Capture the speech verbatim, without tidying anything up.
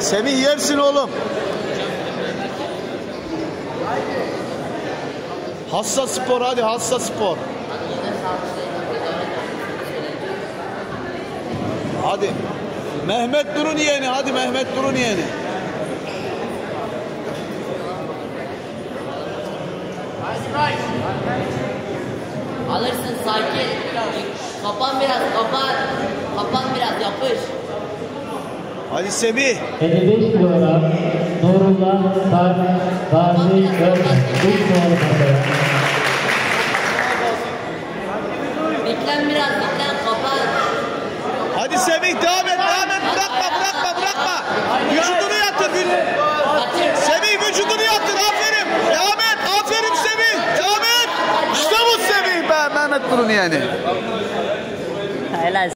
Semih yersin oğlum. Hassa Spor, hadi Hassa Spor. Hadi. Mehmet Durun yeğeni, hadi Mehmet Durun yeğeni. Alırsın sakin. Kapan biraz, kapan. Kapan biraz, yapış. Hadi Semih. elli beş kilogram Nurullah Gazi Göz üç numaralı masaya. Beklen biraz, beklen, kapan. Hadi Semih devam et, devam et. Bırakma, bırakma, bırakma. Vücudunu yatır. Semih vücudunu yatır. Aferin. Devam et. Aferin Semih. Devam et. İşte bu Semih be. Mehmet Durun yani. Helal.